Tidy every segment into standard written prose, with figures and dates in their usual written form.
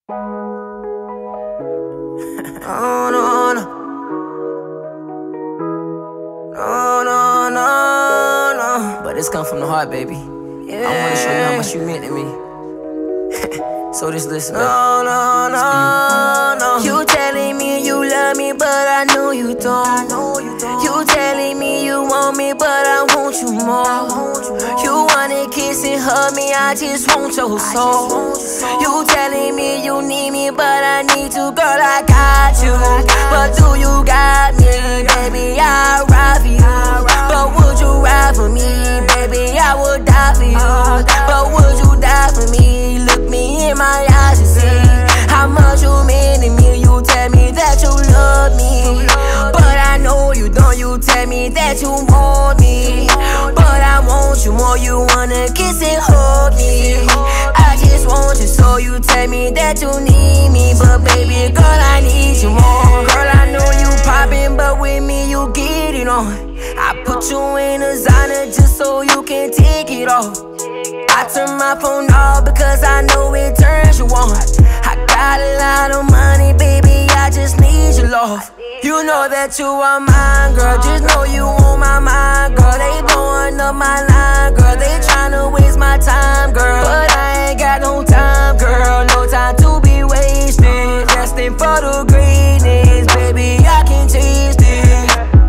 No, no, no. No, no, no, no. But this come from the heart, baby. Yeah. I wanna show you how much you meant to me. So just listen, baby. No, no, no, no. You telling me you love me, but I know you don't. You telling me you want me, but I want you more. You wanna kiss and hug me, I just want your soul. You telling me you need me, but I need you, girl, I got you. But do you got me, baby, I'll ride for you. But would you ride for me, baby, I would die for you. But would you die for me, look me in my eyes and see how much you mean to me. You tell me that you love me, but I know you don't. You tell me that you want me, but I want you more. You wanna kiss and hug me, I just want you. So you tell me that you need me, but baby girl, I need you more. Girl, I know you poppin', but with me you get it on. I put you in a designer just so you can take it off. I turn my phone off because I know it turns you on. I got a lot of money, baby, I just need your love. You know that you are mine, girl, just know you on my mind, girl. They blowing up my line, girl, they tryna waste my time, girl. But I ain't got no time, girl, no time to be wasted. Destined for the greatness, baby, I can taste it.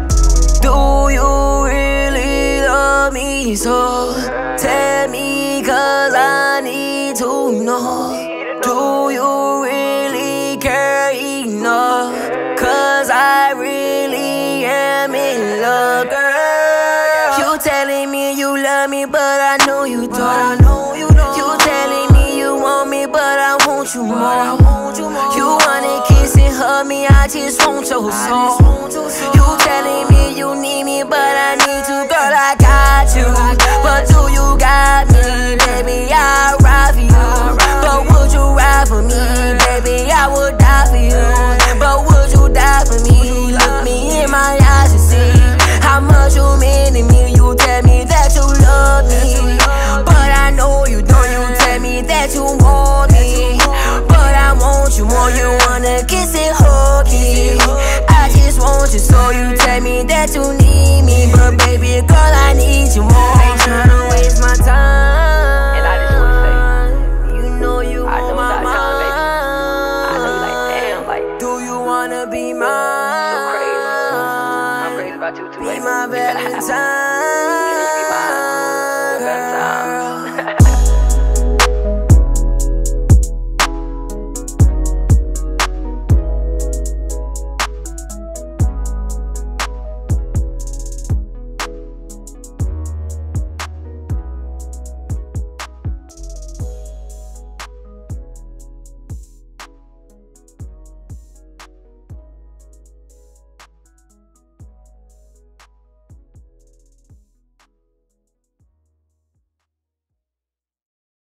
Do you really love me so? Tell me, cause I need to know. Do you really care enough? Cause I really am in love, girl. You telling me you love me, but I know you don't. You telling me you want me, but I want you more. You wanna kiss and hug me, I just want your soul. You telling me you need me, but I need you, girl, I got you. But do you got me, baby, I'll ride for you. But would you ride for me, baby, I would die for you. But would you die for me, look me in my eyes and see how much you mean to me. You tell me that you love me, but I know you don't. You tell me that you want me, but I want you more. You wanna kiss and hug me, I just want you. So you tell me that you need